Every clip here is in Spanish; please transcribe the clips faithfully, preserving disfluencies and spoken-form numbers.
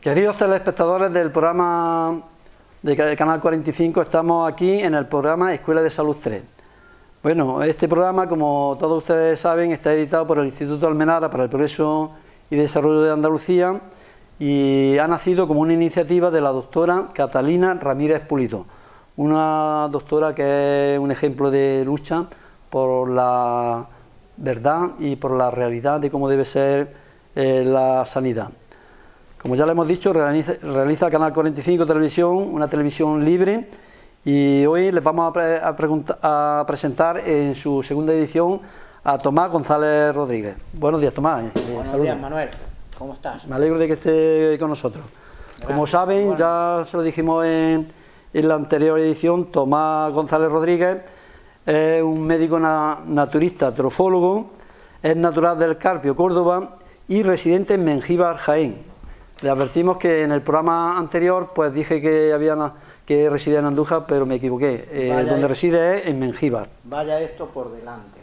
Queridos telespectadores del programa de Canal cuarenta y cinco, estamos aquí en el programa Escuela de Salud tres. Bueno, este programa, como todos ustedes saben, está editado por el Instituto Almenara para el Progreso y Desarrollo de Andalucía y ha nacido como una iniciativa de la doctora Catalina Ramírez Pulido, una doctora que es un ejemplo de lucha por la verdad y por la realidad de cómo debe ser eh, la sanidad. Como ya le hemos dicho, realiza, realiza Canal cuarenta y cinco Televisión, una televisión libre, y hoy les vamos a, pre, a, a presentar en su segunda edición a Tomás González Rodríguez. Buenos días, Tomás. Eh, Buenos saludos. días, Manuel. ¿Cómo estás? Me alegro de que esté con nosotros. Gracias. Como saben, bueno, ya se lo dijimos en, en la anterior edición, Tomás González Rodríguez es un médico na, naturista, trofólogo, es natural del Carpio, Córdoba, y residente en Mengíbar, Jaén. Le advertimos que en el programa anterior pues dije que había una, que residía en Andújar, pero me equivoqué. Eh, donde esto, reside es en Mengíbar. Vaya esto por delante.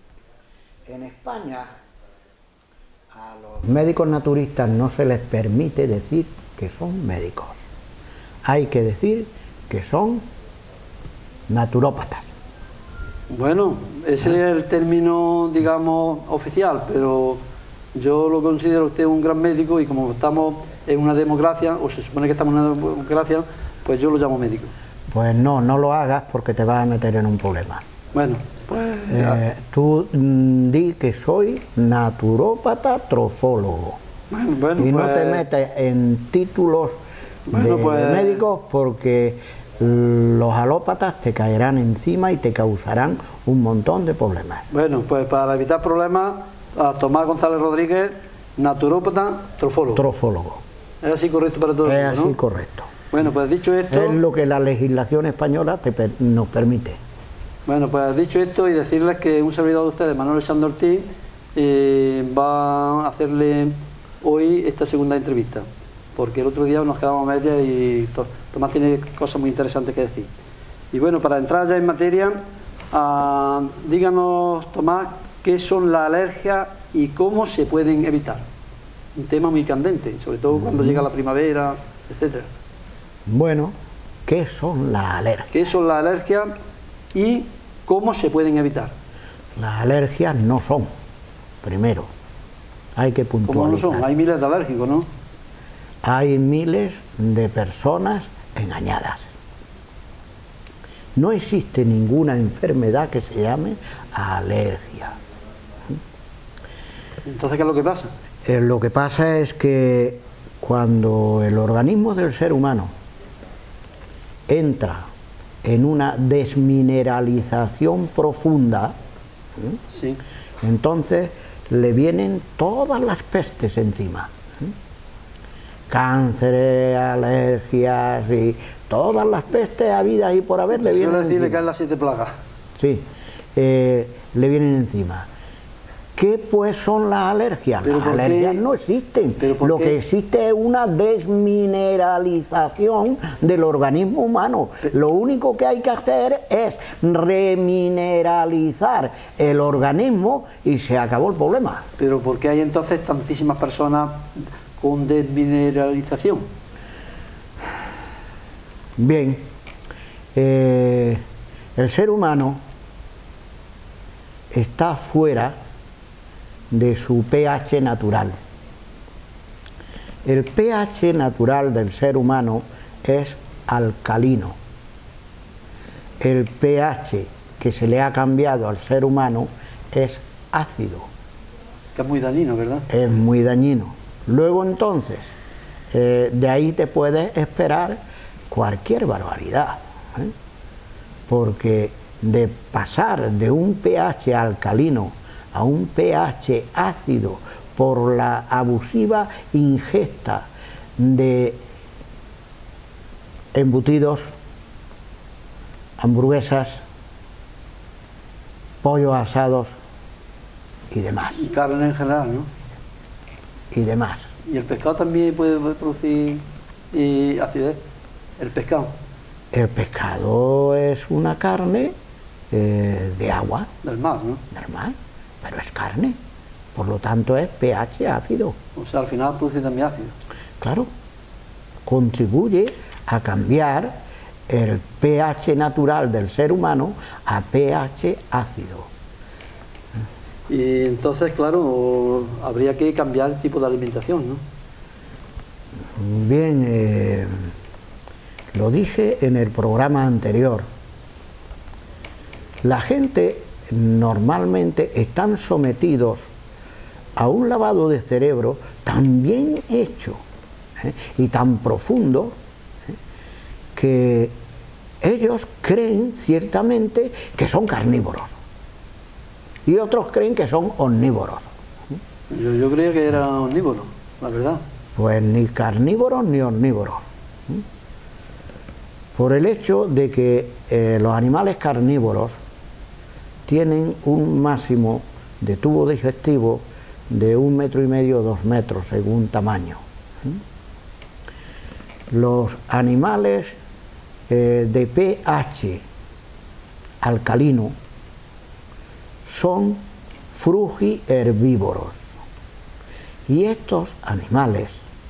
En España a los médicos naturistas no se les permite decir que son médicos. Hay que decir que son naturópatas. Bueno, ese ¿Ah? es el término, digamos, oficial, pero yo lo considero usted un gran médico y como estamos en una democracia, o se supone que estamos en una democracia, pues yo lo llamo médico. Pues no, no lo hagas porque te vas a meter en un problema. Bueno, pues... Eh, tú mm, di que soy naturópata trofólogo. Bueno, bueno, y pues... no te metes en títulos bueno, de, pues... de médicos porque los alópatas te caerán encima y te causarán un montón de problemas. Bueno, pues para evitar problemas, a Tomás González Rodríguez, naturópata, trofólogo. Trofólogo. ¿Es así correcto para todos? Es así, ¿no? correcto. Bueno, pues dicho esto... Es lo que la legislación española te per nos permite. Bueno, pues dicho esto y decirles que un servidor de ustedes, Manuel Sánchez Ortiz, eh, va a hacerle hoy esta segunda entrevista, porque el otro día nos quedamos a medias y Tomás tiene cosas muy interesantes que decir. Y bueno, para entrar ya en materia, uh, díganos, Tomás, qué son las alergias y cómo se pueden evitar. Un tema muy candente, sobre todo cuando llega la primavera, etcétera. Bueno, ¿qué son las alergias? ¿Qué son las alergias y cómo se pueden evitar? Las alergias no son, primero, hay que puntualizar. ¿Cómo no son? Hay miles de alérgicos, ¿no? Hay miles de personas engañadas. No existe ninguna enfermedad que se llame alergia. Entonces, ¿qué es lo que pasa? Eh, lo que pasa es que cuando el organismo del ser humano entra en una desmineralización profunda, ¿eh? Sí. entonces le vienen todas las pestes encima. ¿eh? Cánceres, alergias y todas las pestes habidas y por haber le vienen encima. Suele decir que es las siete plagas. Sí, eh, le vienen encima. ¿Qué pues son las alergias? Las alergias no existen. Lo que existe es una desmineralización del organismo humano. Lo único que hay que hacer es remineralizar el organismo y se acabó el problema. Pero ¿por qué hay entonces tantísimas personas con desmineralización? Bien, eh, el ser humano está fuera de su pH natural. El pH natural del ser humano es alcalino. El pH que se le ha cambiado al ser humano es ácido. Que es muy dañino, ¿verdad? Es muy dañino. Luego entonces, eh, de ahí te puedes esperar cualquier barbaridad, ¿eh? Porque de pasar de un pH alcalino a un pH ácido por la abusiva ingesta de embutidos, hamburguesas, pollos asados y demás. Y carne en general, ¿no? Y demás. ¿Y el pescado también puede producir y acidez? ¿El pescado? El pescado es una carne eh, de agua. Del mar, ¿no? Del mar. Pero es carne, por lo tanto es pH ácido. O sea, al final produce también ácido. Claro, contribuye a cambiar el pH natural del ser humano a pH ácido. Y entonces, claro, habría que cambiar el tipo de alimentación, ¿no? Bien, eh, lo dije en el programa anterior. La gente normalmente están sometidos a un lavado de cerebro tan bien hecho, ¿eh? y tan profundo, ¿eh? que ellos creen ciertamente que son carnívoros y otros creen que son omnívoros. Yo, yo creía que era omnívoro, la verdad. Pues ni carnívoros ni omnívoros, por el hecho de que eh, los animales carnívoros tienen un máximo de tubo digestivo de un metro y medio o dos metros según tamaño. Los animales eh, de pH alcalino son frugiherbívoros, y estos animales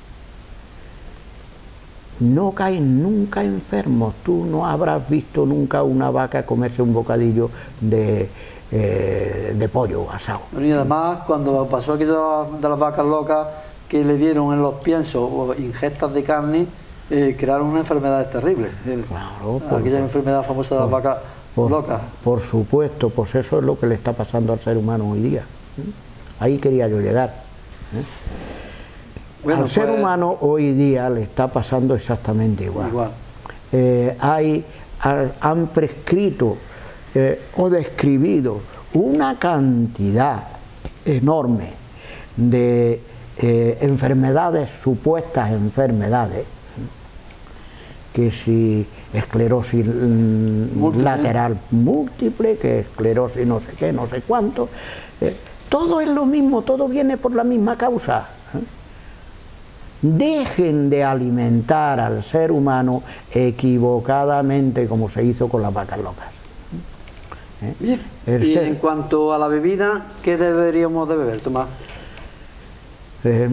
no caen nunca enfermos. Tú no habrás visto nunca una vaca comerse un bocadillo de, eh, de pollo asado. Y además, cuando pasó aquello de las vacas locas que le dieron en los piensos o ingestas de carne, eh, crearon unas enfermedades terribles. Claro, por, aquella enfermedad famosa de las vacas por, locas. Por supuesto, pues eso es lo que le está pasando al ser humano hoy día. Ahí quería yo llegar. ¿eh? Bueno, al ser pues, humano hoy día le está pasando exactamente igual. igual. Eh, hay, han prescrito eh, o describido una cantidad enorme de eh, enfermedades, supuestas enfermedades, que si esclerosis múltiple. lateral múltiple, que esclerosis no sé qué, no sé cuánto, eh, todo es lo mismo, todo viene por la misma causa. ¿eh? Dejen de alimentar al ser humano equivocadamente como se hizo con las vacas locas. ¿Eh? Bien. El y ser... en cuanto a la bebida, ¿qué deberíamos de beber, Tomás? Eh,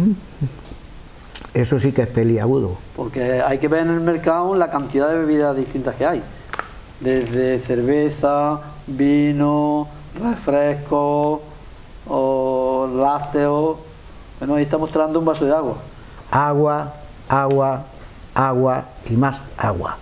eso sí que es peliagudo. Porque hay que ver en el mercado la cantidad de bebidas distintas que hay. Desde cerveza, vino, refresco, o lácteos. Bueno, ahí está mostrando un vaso de agua. Agua, agua, agua y más agua.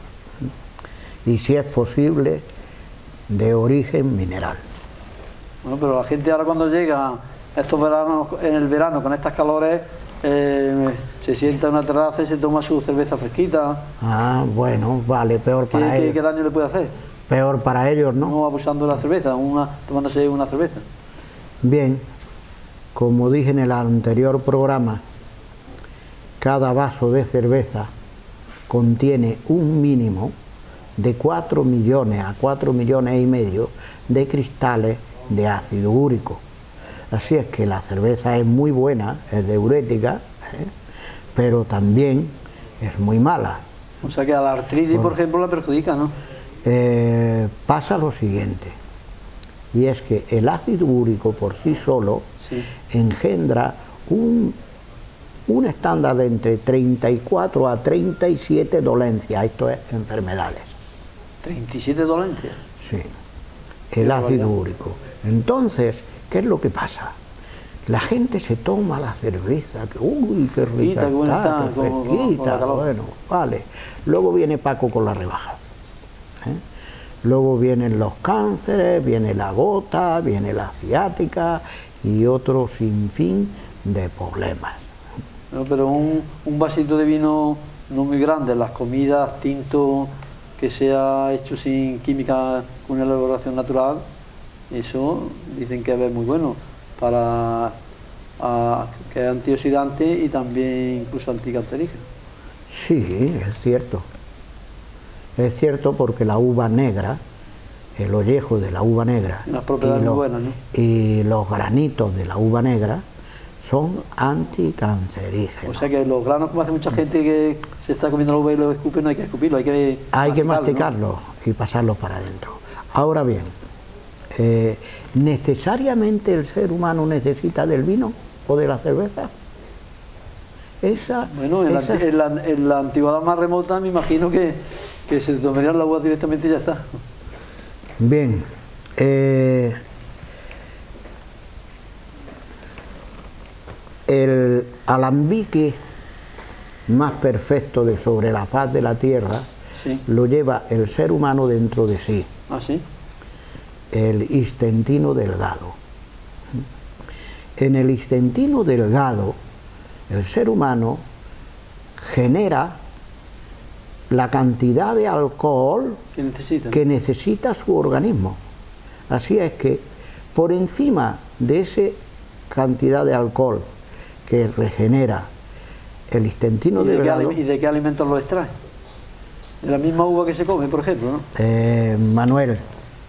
Y si es posible, de origen mineral. Bueno, pero la gente ahora cuando llega estos veranos, en el verano con estas calores, eh, se sienta en una terraza y se toma su cerveza fresquita. Ah, bueno, vale, peor para ¿Qué, ellos. ¿Qué daño le puede hacer? Peor para ellos, ¿no? No abusando de la cerveza, una, tomándose una cerveza. Bien, como dije en el anterior programa, cada vaso de cerveza contiene un mínimo de cuatro millones a cuatro millones y medio de cristales de ácido úrico. Así es que la cerveza es muy buena, es diurética, ¿eh? pero también es muy mala. O sea que a la artritis, por, por ejemplo, la perjudica, ¿no? Eh, pasa lo siguiente, y es que el ácido úrico por sí solo sí. engendra un, un estándar de entre treinta y cuatro a treinta y siete dolencias, esto es enfermedades. ¿treinta y siete dolencias? Sí, el ácido úrico. Entonces, ¿qué es lo que pasa? La gente se toma la cerveza, que uy, qué rica está, está, qué fresquita, bueno, vale. Luego viene Paco con la rebaja. ¿eh? Luego vienen los cánceres, viene la gota, viene la ciática y otro sinfín de problemas. No, pero un, un vasito de vino no muy grande, las comidas, tinto, que sea hecho sin química, con una elaboración natural, eso dicen que es muy bueno para a, que es antioxidante y también incluso anticancerígeno. Sí, es cierto. Es cierto porque la uva negra, el ollejo de la uva negra Unas propiedades y, los, muy buenas, ¿no? y los granitos de la uva negra son anticancerígenos. O sea que los granos, como hace mucha gente que se está comiendo la uva y lo escupe, no hay que escupirlo, hay que Hay que masticarlo, ¿no? y pasarlo para adentro. Ahora bien, eh, ¿necesariamente el ser humano necesita del vino o de la cerveza? Esa, bueno, en, esa... La, en, la, en la antigüedad más remota me imagino que, que se tomaría el agua directamente y ya está. Bien, eh, el alambique más perfecto de sobre la faz de la tierra, sí, lo lleva el ser humano dentro de sí. ¿Ah, sí? El intestino delgado. En el intestino delgado, el ser humano genera la cantidad de alcohol que necesita, que necesita su organismo. Así es que por encima de esa cantidad de alcohol que regenera el intestino delgado... ¿Y de qué alimentos lo extrae? De la misma uva que se come, por ejemplo, ¿no? Eh, Manuel,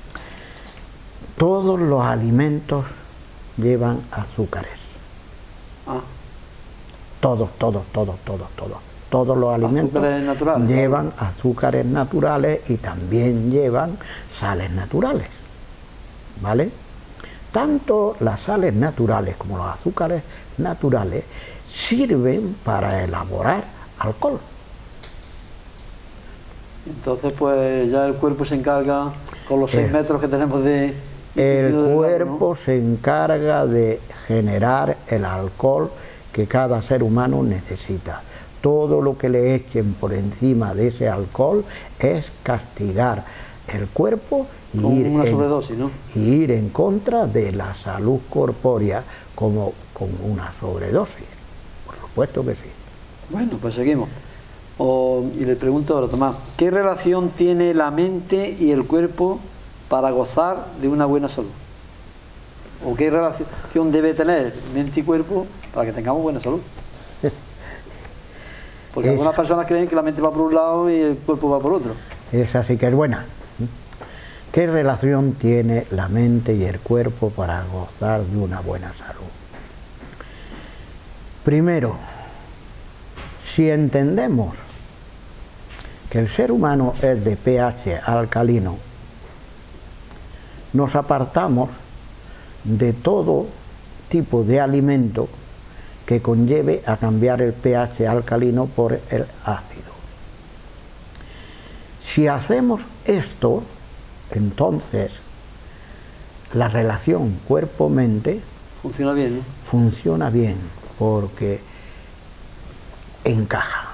todos los alimentos llevan azúcares. Ah. Todos, todos, todos, todos, todos. Todos los alimentos azúcares naturales, llevan ¿no? azúcares naturales y también llevan sales naturales, ¿vale? Tanto las sales naturales como los azúcares naturales sirven para elaborar alcohol. Entonces, pues ya el cuerpo se encarga, con los seis el, metros que tenemos de... El de cuerpo, ¿no? se encarga de generar el alcohol que cada ser humano necesita. Todo lo que le echen por encima de ese alcohol es castigar el cuerpo y, Con ir, una en, sobredosis, ¿no? y ir en contra de la salud corpórea como con una sobredosis. Por supuesto que sí. Bueno, pues seguimos. O, y le pregunto ahora, Tomás, ¿qué relación tiene la mente y el cuerpo para gozar de una buena salud? ¿O qué relación debe tener mente y cuerpo para que tengamos buena salud? Porque Esa, algunas personas creen que la mente va por un lado y el cuerpo va por otro. Esa sí que es buena. ¿Qué relación tiene la mente y el cuerpo para gozar de una buena salud? Primero, si entendemos que el ser humano es de pH alcalino, nos apartamos de todo tipo de alimento que conlleve a cambiar el pH alcalino por el ácido. Si hacemos esto, entonces la relación cuerpo-mente funciona bien, ¿no? Funciona bien porque encaja.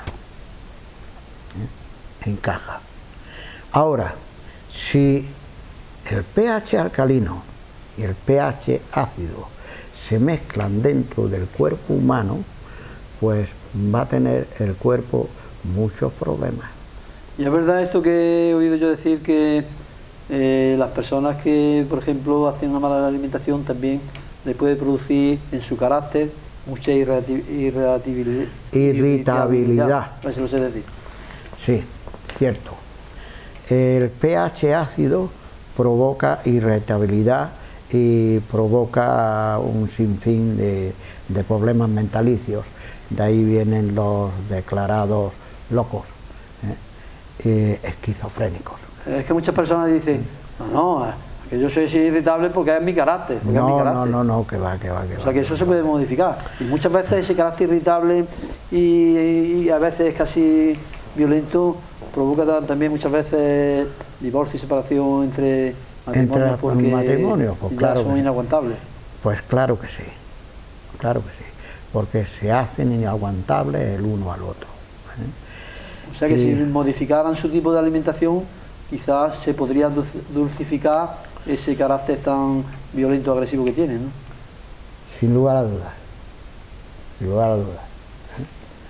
¿Eh? Encaja. Ahora, si el pH alcalino y el pH ácido se mezclan dentro del cuerpo humano, pues va a tener el cuerpo muchos problemas. Y es verdad esto que he oído yo decir, que eh, las personas que, por ejemplo, hacen una mala alimentación también le puede producir en su carácter mucha irritabilidad. Irritabilidad. Eso lo sé decir. Sí, cierto. El pH ácido provoca irritabilidad y provoca un sinfín de, de problemas mentalicios. De ahí vienen los declarados locos, ¿eh? Eh, esquizofrénicos. Es que muchas personas dicen, no, no, que yo soy irritable porque es mi carácter. Porque no, es mi carácter. no, no, no, que va, que va, que va. O sea que eso se puede modificar. Y muchas veces ese carácter irritable y, y a veces casi violento provoca también muchas veces divorcio y separación entre matrimonios, entre porque matrimonios, pues ya claro son inaguantables. Pues claro que sí, claro que sí, porque se hacen inaguantables el uno al otro, ¿eh? O sea que y, si modificaran su tipo de alimentación, quizás se podría dulcificar ese carácter tan violento, agresivo que tienen, ¿no? Sin lugar a dudas, sin lugar a dudas. ¿eh?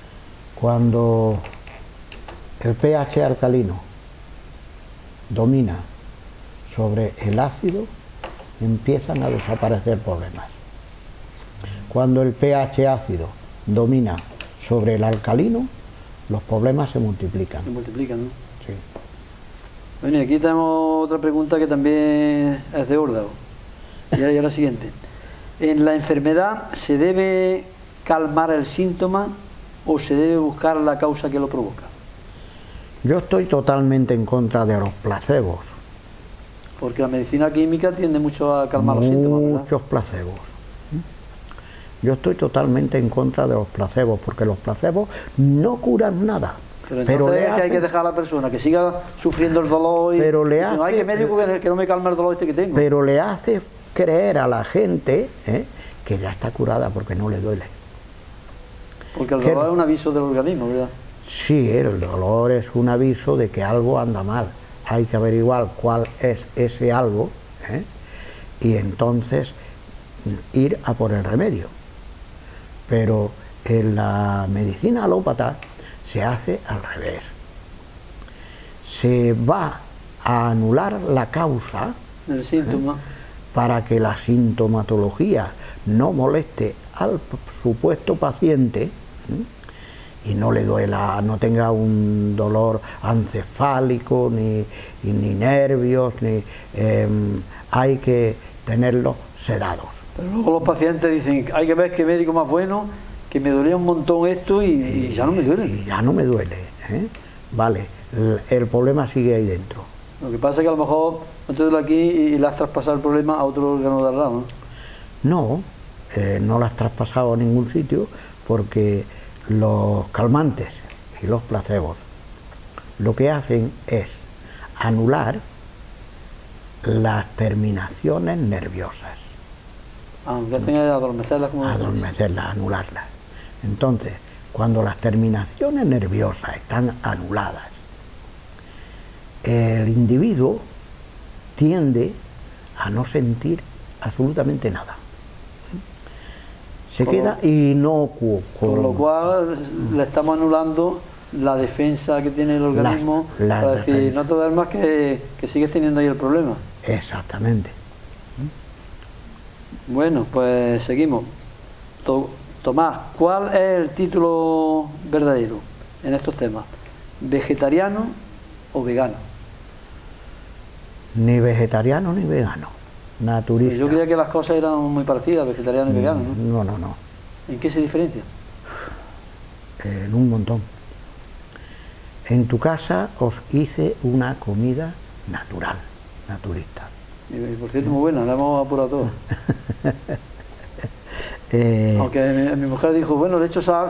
Cuando el pH alcalino domina sobre el ácido, empiezan a desaparecer problemas. Cuando el pH ácido domina sobre el alcalino, los problemas se multiplican. Se multiplican, ¿no? Sí. Bueno, y aquí tenemos otra pregunta que también es de órdago. Y ahora la siguiente. ¿En la enfermedad se debe calmar el síntoma o se debe buscar la causa que lo provoca? Yo estoy totalmente en contra de los placebos. Porque la medicina química tiende mucho a calmar los síntomas, ¿verdad? Muchos placebos. Yo estoy totalmente en contra de los placebos, porque los placebos no curan nada. Pero entonces pero le es que hacen, hay que dejar a la persona que siga sufriendo el dolor y pero le y no hay hace, que médico que, que no me calme el dolor este que tengo. Pero le hace creer a la gente ¿eh? que ya está curada porque no le duele. Porque el ¿Qué? dolor es un aviso del organismo, ¿verdad? Sí, el dolor es un aviso de que algo anda mal. Hay que averiguar cuál es ese algo ¿eh? y entonces ir a por el remedio. Pero en la medicina alópata se hace al revés. Se va a anular la causa El síntoma. ¿eh? para que la sintomatología no moleste al supuesto paciente ¿eh? y no le duela, no tenga un dolor encefálico, ni, ni nervios, ni eh, hay que tenerlos sedados. Pero luego los pacientes dicen, hay que ver qué médico más bueno, que me dolía un montón esto y, y ya no me duele. Y ya no me duele, ¿eh? Vale, el, el problema sigue ahí dentro. Lo que pasa es que a lo mejor no te duele aquí y le has traspasado el problema a otro órgano de al lado, ¿no? No, eh, no lo has traspasado a ningún sitio, porque los calmantes y los placebos lo que hacen es anular las terminaciones nerviosas. Aunque tenga que adormecerlas como... Adormecerlas, anularlas. Entonces, cuando las terminaciones nerviosas están anuladas, el individuo tiende a no sentir absolutamente nada. Se Por queda lo, inocuo. Con, por lo cual le estamos anulando la defensa que tiene el organismo la, la para decir, defensa. no te duermas que, que sigues teniendo ahí el problema. Exactamente. Bueno, pues seguimos. To, Tomás, ¿cuál es el título verdadero en estos temas? ¿Vegetariano o vegano? Ni vegetariano ni vegano, naturista. Pues yo creía que las cosas eran muy parecidas, vegetariano y vegano, ¿no? No, no, no. ¿En qué se diferencia? En un montón. En tu casa os hice una comida natural, naturista. Y, y por cierto, muy buena, la hemos apurado todo. eh, Aunque mi, mi mujer dijo, bueno, le echo sal.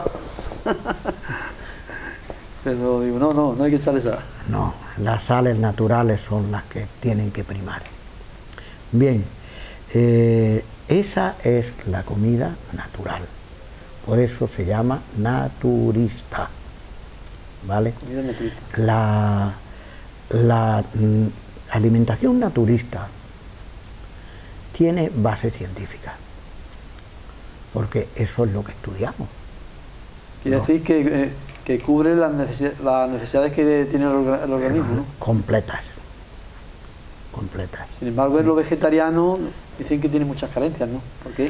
Pero digo, no, no, no hay que echarle sal. No, las sales naturales son las que tienen que primar. Bien, eh, esa es la comida natural. Por eso se llama naturista. ¿Vale? Comida naturista. La, la mm, alimentación naturista tiene base científica, porque eso es lo que estudiamos. Quiere ¿no? decir que, eh, que cubre las, necesi las necesidades que tiene el, orga el organismo, ¿no? Completas. Completas. Sin embargo, en lo vegetariano dicen que tiene muchas carencias, ¿no? ¿Por qué?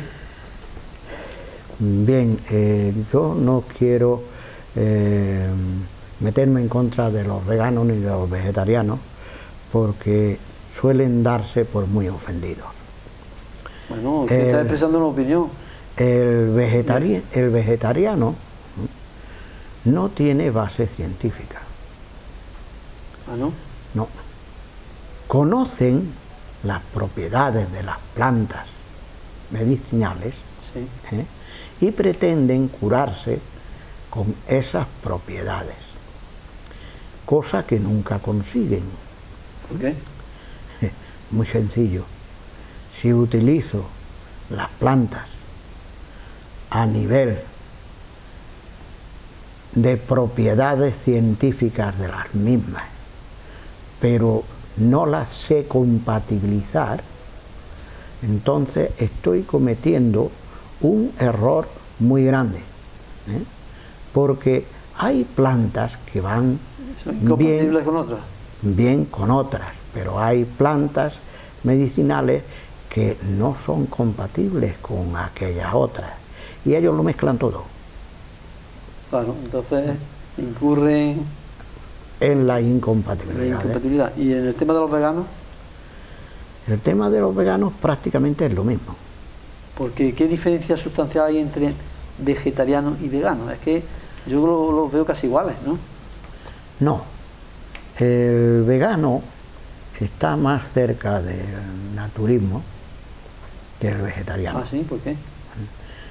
Bien, eh, yo no quiero eh, meterme en contra de los veganos ni de los vegetarianos, porque suelen darse por muy ofendidos. Bueno, usted está expresando una opinión. El, vegetari el vegetariano no tiene base científica. ¿Ah, no? No. Conocen las propiedades de las plantas medicinales, Sí. ¿eh? y pretenden curarse con esas propiedades, cosa que nunca consiguen. ¿Por qué? Muy sencillo. Si utilizo las plantas a nivel de propiedades científicas de las mismas, pero no las sé compatibilizar, entonces estoy cometiendo un error muy grande, ¿eh? Porque hay plantas que van ¿Son incompatibles bien, con otras? bien con otras, pero hay plantas medicinales que no son compatibles con aquellas otras, y ellos lo mezclan todo. Claro, entonces incurren En la en incompatibilidad. la ¿eh? incompatibilidad. ¿Y en el tema de los veganos? El tema de los veganos prácticamente es lo mismo. Porque ¿qué diferencia sustancial hay entre vegetariano y vegano? Es que yo los lo veo casi iguales, ¿no? No, el vegano está más cerca del naturismo que el vegetariano. Ah, sí, ¿por qué?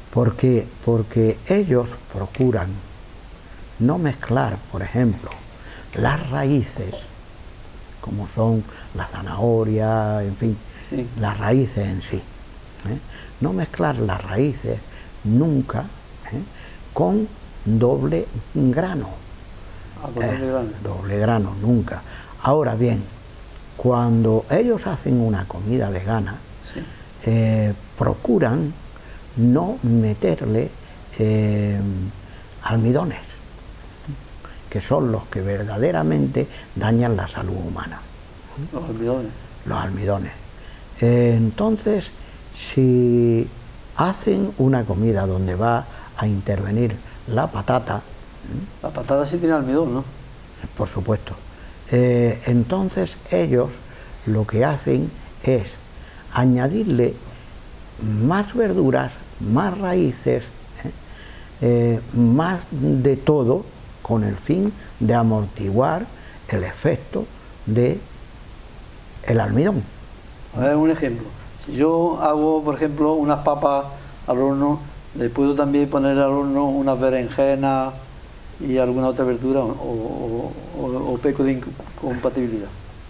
Porque, porque ellos procuran no mezclar, por ejemplo, las raíces, como son la zanahoria, en fin, sí. las raíces en sí. ¿eh? No mezclar las raíces nunca ¿eh? con doble grano. Ah, con doble grano. Eh, doble grano, nunca. Ahora bien, cuando ellos hacen una comida vegana, sí. eh, procuran no meterle eh, almidones, que son los que verdaderamente dañan la salud humana. Los almidones. Los almidones. Eh, entonces, si hacen una comida donde va a intervenir la patata... La patata sí tiene almidón, ¿no? Por supuesto. Eh, entonces ellos lo que hacen es añadirle más verduras, más raíces, ¿eh? Eh, más de todo, con el fin de amortiguar el efecto de el almidón. A ver, un ejemplo. Si yo hago, por ejemplo, unas papas al horno, ¿le puedo también poner al horno unas berenjenas y alguna otra verdura o, o, o, o peco de incompatibilidad?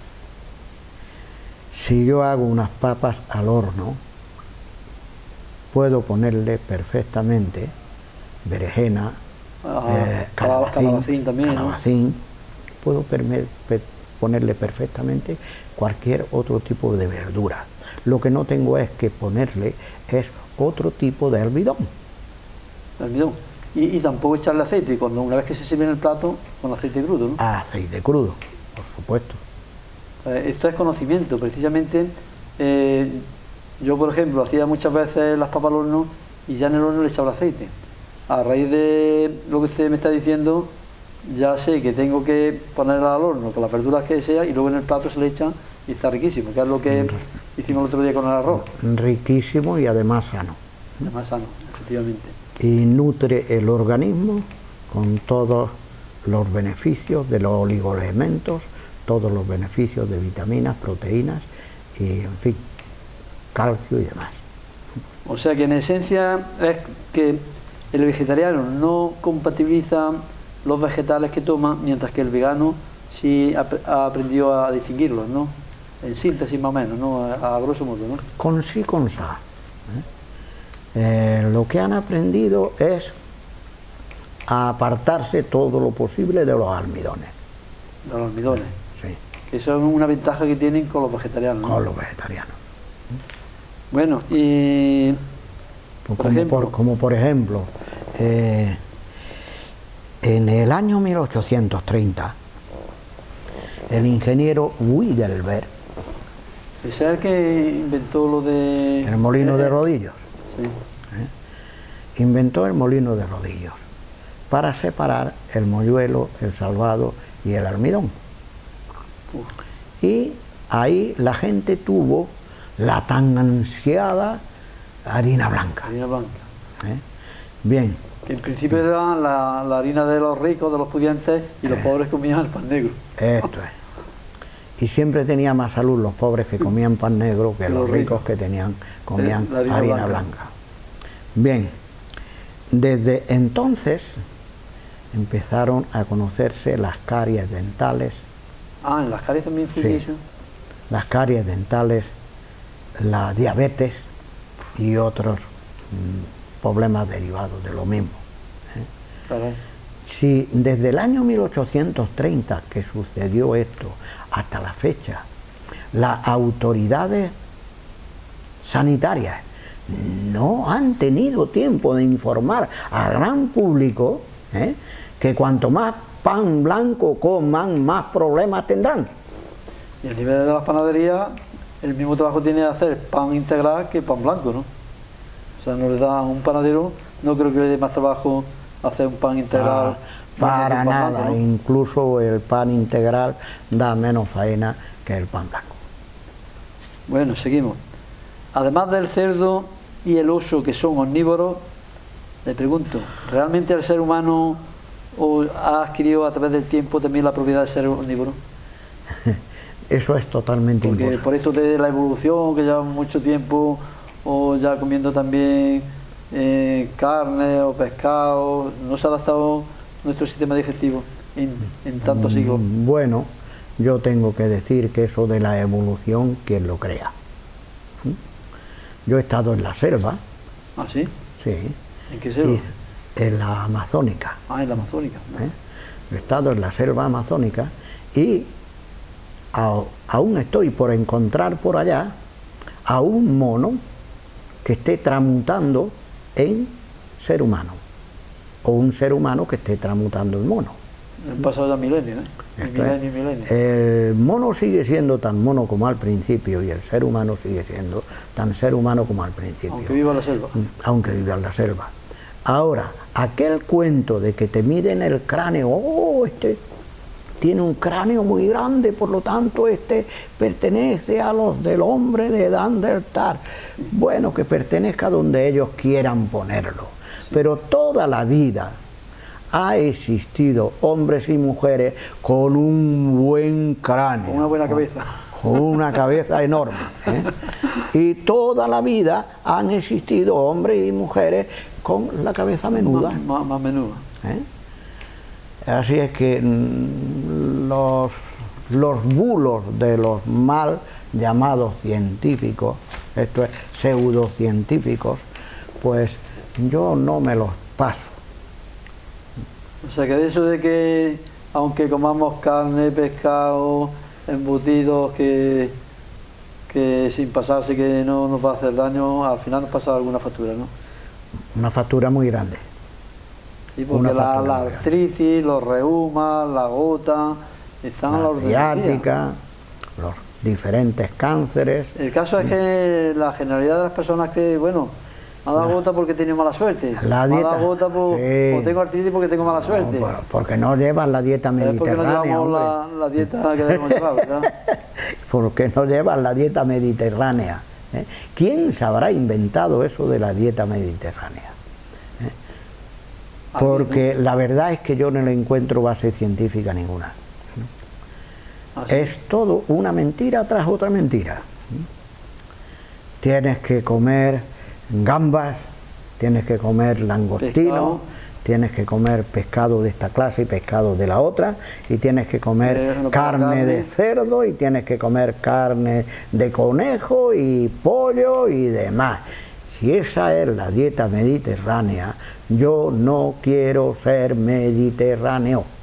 Si yo hago unas papas al horno, puedo ponerle perfectamente berenjena, ah, eh, calabacín, calabacín también, calabacín. ¿no? Puedo ponerle perfectamente cualquier otro tipo de verdura. Lo que no tengo es que ponerle es otro tipo de almidón. ¿Almidón? Y, y tampoco echarle aceite, cuando una vez que se sirve en el plato, con aceite crudo, ¿no? Aceite crudo, por supuesto. Eh, esto es conocimiento, precisamente. Eh, yo, por ejemplo, hacía muchas veces las papas al horno y ya en el horno le echaba aceite. A raíz de lo que usted me está diciendo, ya sé que tengo que ponerla al horno con las verduras que sea y luego en el plato se le echa y está riquísimo, que es lo que hicimos el otro día con el arroz. Riquísimo y además sano. Además sano, efectivamente. Y nutre el organismo con todos los beneficios de los oligoelementos, todos los beneficios de vitaminas, proteínas y, en fin, calcio y demás. O sea que en esencia es que el vegetariano no compatibiliza los vegetales que toma, mientras que el vegano sí ha aprendido a distinguirlos, ¿no? En síntesis más o menos, ¿no? A, a grosso modo, ¿no? Con sí, con sa. ¿eh? Eh, lo que han aprendido es a apartarse todo lo posible de los almidones. De los almidones. Sí. Eso es una ventaja que tienen con los vegetarianos, ¿no? Con los vegetarianos. Bueno, y... Pues por como, ejemplo, por, como por ejemplo, eh, en el año mil ochocientos treinta, el ingeniero Heidelberg... ¿Ese es el que inventó lo de...? El molino de rodillos. Sí. ¿Eh? Inventó el molino de rodillos para separar el moñuelo, el salvado y el almidón. Uf. Y ahí la gente tuvo la tan ansiada harina blanca. Harina blanca. ¿Eh? Bien. Que en principio era la, la harina de los ricos, de los pudientes, y los eh. pobres comían el pan negro. Esto es. Y siempre tenía más salud los pobres que comían pan negro que los, los ricos, ricos que tenían, comían eh, harina, harina blanca. blanca. Bien, desde entonces empezaron a conocerse las caries dentales. Ah, ¿en las caries también influye eso? Sí, las caries dentales, la diabetes y otros mmm, problemas derivados de lo mismo. ¿eh? Caray. Si desde el año mil ochocientos treinta que sucedió esto hasta la fecha, las autoridades sanitarias no han tenido tiempo de informar al gran público ¿eh? que cuanto más pan blanco coman, más problemas tendrán. Y a nivel de las panaderías, el mismo trabajo tiene que hacer pan integral que pan blanco, ¿no? O sea, no le da a un panadero, no creo que le dé más trabajo hacer un pan integral. Ah, para nada, blanco, ¿no? Incluso el pan integral da menos faena que el pan blanco. Bueno, seguimos. Además del cerdo y el oso, que son omnívoros, le pregunto, ¿realmente el ser humano o ha adquirido a través del tiempo también la propiedad de ser omnívoro? Eso es totalmente Porque imposible. Por esto de la evolución, que lleva mucho tiempo, o ya comiendo también eh, carne o pescado, no se ha adaptado nuestro sistema digestivo en, en tantos siglos. Bueno, yo tengo que decir que eso de la evolución, ¿quién lo crea? Yo he estado en la selva. ¿Ah, sí? Sí. ¿En qué selva? En la amazónica. Ah, en la amazónica. ¿No? ¿Eh? He estado en la selva amazónica y a, aún estoy por encontrar por allá a un mono que esté tramutando en ser humano, o un ser humano que esté tramutando en mono. Han pasado ya milenios, ¿eh? Y milenios y milenios. El mono sigue siendo tan mono como al principio y el ser humano sigue siendo tan ser humano como al principio. Aunque viva en la selva. Aunque viva en la selva. Ahora, aquel cuento de que te miden el cráneo, oh, este tiene un cráneo muy grande, por lo tanto este pertenece a los del hombre de Neandertal. Bueno, que pertenezca a donde ellos quieran ponerlo. Sí. Pero toda la vida ha existido hombres y mujeres con un buen cráneo. Con una buena cabeza. Con una cabeza enorme. ¿eh? Y toda la vida han existido hombres y mujeres con la cabeza menuda. Más, más, más menuda. ¿Eh? Así es que mmm, los, los bulos de los mal llamados científicos, esto es pseudocientíficos, pues yo no me los paso. O sea que de eso de que aunque comamos carne, pescado, embutidos, que, que sin pasarse que no nos va a hacer daño, al final nos pasa alguna factura, ¿no? Una factura muy grande. Sí, porque la, la artritis, los reumas, la gota, están a la orden del día. Asiática, los diferentes cánceres. El caso es que la generalidad de las personas que, bueno, me ha dado gota porque he tenido mala suerte. La me dieta, ha dado gota por, sí. o tengo artritis porque tengo mala suerte. No, porque no llevan la dieta mediterránea. Es porque no llevamos la, la dieta que debemos llevar, ¿verdad? Porque no llevan la dieta mediterránea. ¿eh? ¿Quién se habrá inventado eso de la dieta mediterránea? ¿Eh? Porque la verdad es que yo no le encuentro base científica ninguna. ¿Ah, sí? Es todo una mentira tras otra mentira. Tienes que comer gambas, tienes que comer langostino, pescado. Tienes que comer pescado de esta clase y pescado de la otra, y tienes que comer eh, no carne, carne de cerdo, y tienes que comer carne de conejo y pollo y demás. Si esa es la dieta mediterránea, yo no quiero ser mediterráneo.